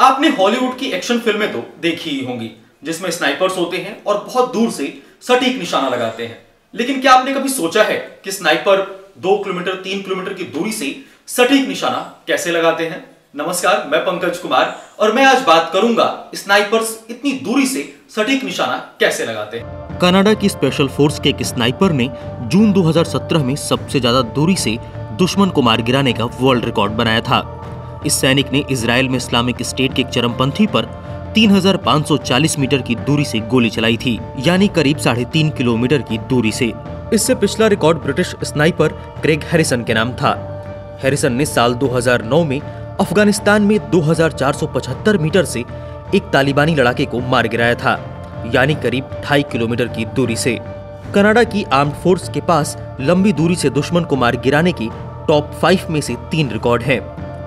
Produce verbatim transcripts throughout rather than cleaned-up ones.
आपने हॉलीवुड की एक्शन फिल्में तो देखी ही होंगी जिसमें स्नाइपर्स होते हैं और बहुत दूर से सटीक निशाना लगाते हैं। लेकिन क्या आपने कभी सोचा है कि स्नाइपर दो किलोमीटर तीन किलोमीटर की दूरी से सटीक निशाना कैसे लगाते हैं? नमस्कार, मैं पंकज कुमार और मैं आज बात करूंगा स्नाइपर्स इतनी दूरी से सटीक निशाना कैसे लगाते हैं। कनाडा की स्पेशल फोर्स के एक स्नाइपर ने जून दो हज़ार सत्रह में सबसे ज्यादा दूरी से दुश्मन को मार गिराने का वर्ल्ड रिकॉर्ड बनाया था। इस सैनिक ने इजराइल में इस्लामिक स्टेट के एक चरमपंथी पर तीन हज़ार पाँच सौ चालीस मीटर की दूरी से गोली चलाई थी, यानी करीब साढ़े तीन किलोमीटर की दूरी से। इससे पिछला record British sniper Craig Harrison के नाम था। हैरिसन ने साल दो हज़ार नौ में अफगानिस्तान में दो हज़ार चार सौ पचहत्तर मीटर से एक तालिबानी लड़ाके को मार गिराया था, यानी करीब ढाई किलोमीटर की दूरी से। कनाडा की आर्म्ड फोर्स के पास लंबी दूरी से दुश्मन को मार गिराने की टॉप फाइव में से तीन रिकॉर्ड हैं।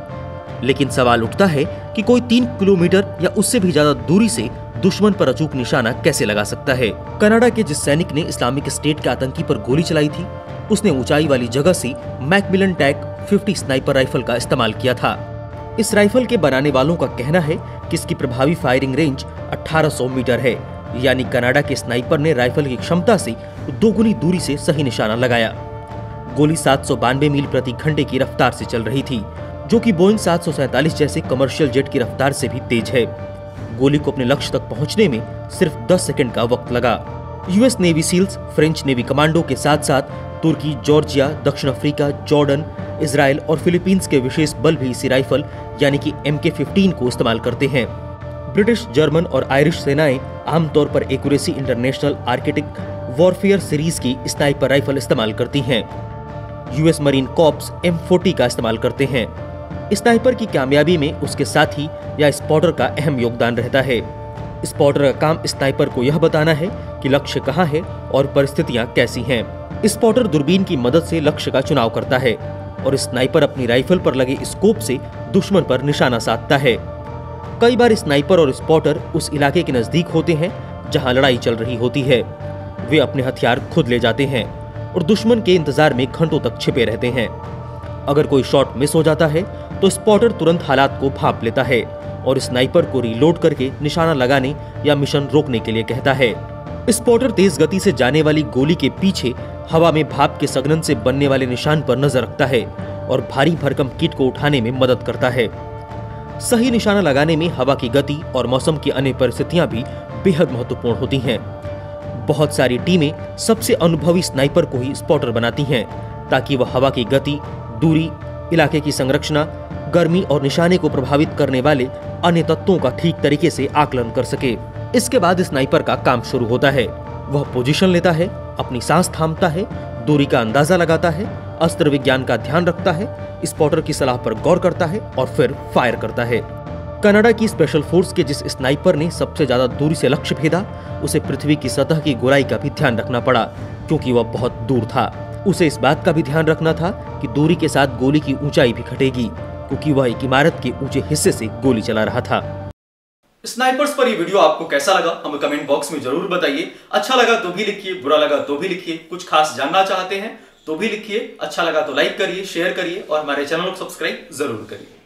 लेकिन सवाल उठता है कि कोई तीन किलोमीटर या उससे भी ज्यादा दूरी से दुश्मन पर अचूक निशाना कैसे लगा सकता है। कनाडा के जिस सैनिक ने इस्लामिक स्टेट के आतंकी पर गोली चलाई थी, उसने ऊंचाई वाली जगह से मैकमिलन टैक पचास स्नाइपर राइफल का इस्तेमाल किया था। इस राइफल के बनाने वालों का कहना है कि इसकी प्रभावी फायरिंग रेंज अठारह सौ मीटर है, यानी कनाडा के स्नाइपर ने राइफल की क्षमता से दोगुनी दूरी से सही निशाना लगाया। गोली सात सौ बानवे मील प्रति घंटे की रफ्तार से चल रही थी, जो कि बोइंग सात सौ सैंतालीस जैसे कमर्शियल जेट की रफ्तार से भी तेज है। गोली को अपने लक्ष्य तक पहुंचने में सिर्फ दस सेकंड का वक्त लगा। US Navy SEALs, French Navy commando के साथ साथ तुर्की, जॉर्जिया, दक्षिण अफ्रीका, जॉर्डन, इजराइल और फिलीपींस के विशेष बल भी इसी राइफल यानी कि एम के पंद्रह को इस्तेमाल करते हैं। ब्रिटिश, जर्मन और आयरिश सेनाएं आमतौर पर Accuracy International Arctic Warfare series की स्नाइपर राइफल इस्तेमाल करती हैं। यूएस मरीन कॉर्प्स एम चालीस का इस्तेमाल करते हैं। स्नाइपर की कामयाबी में उसके साथी या स्पॉटर का अहम योगदान रहता है। स्पॉटर का काम स्नाइपर को यह बताना है कि लक्ष्य कहाँ है और परिस्थितियां कैसी हैं। स्पॉटर दूरबीन की मदद से लक्ष्य का चुनाव करता है और स्नाइपर अपनी राइफल पर लगे स्कोप से दुश्मन पर निशाना साधता है। कई बार स्नाइपर और स्पॉटर उस इलाके के नजदीक होते हैं जहां लड़ाई चल रही होती है। वे अपने हथियार खुद ले जाते हैं और दुश्मन के इंतजार में घंटों तक छिपे रहते हैं। अगर कोई शॉट मिस हो जाता है तो स्पॉटर तुरंत हालात को भांप लेता है और स्नाइपर को रीलोड करके निशाना लगाने या मिशन रोकने के लिए कहता है। स्पॉटर तेज गति से जाने वाली गोली के पीछे हवा में भाप के संघनन से बनने वाले निशान पर नजर रखता है और भारी भरकम किट को उठाने में मदद करता है। सही निशाना लगाने में हवा की गति और मौसम की अन्य परिस्थितियां भी बेहद महत्वपूर्ण होती हैं। बहुत सारी टीमें सबसे अनुभवी स्नाइपर को ही स्पॉटर बनाती हैं ताकि वह हवा की गति, दूरी, इलाके की संरचना, गर्मी और निशाने को प्रभावित करने वाले अन्य तत्वों का ठीक तरीके से आकलन कर सके। इसके बाद स्नाइपर का काम शुरू होता है। वह पोजीशन लेता है, अपनी सांस थामता है, दूरी का अंदाजा लगाता है, अस्त्र विज्ञान का ध्यान रखता है, स्पॉटर की सलाह पर गौर करता है और फिर फायर करता है। कनाडा की स्पेशल फोर्स के जिस स्नाइपर ने सबसे ज्यादा दूरी से लक्ष्य भेदा, उसे पृथ्वी की सतह की गोलाई का भी ध्यान रखना पड़ा, क्योंकि वह बहुत दूर था। उसे इस बात का भी ध्यान रखना था कि दूरी के साथ गोली की ऊंचाई भी घटेगी, क्योंकि वह एक इमारत के ऊंचे हिस्से से गोली चला रहा था। स्नाइपर्स पर ये वीडियो आपको कैसा लगा हमें कमेंट बॉक्स में जरूर बताइए। अच्छा लगा तो भी लिखिए, बुरा लगा तो भी लिखिए, कुछ खास जानना चाहते हैं तो भी लिखिए। अच्छा लगा तो लाइक करिए, शेयर करिए और हमारे चैनल को सब्सक्राइब जरूर करिए।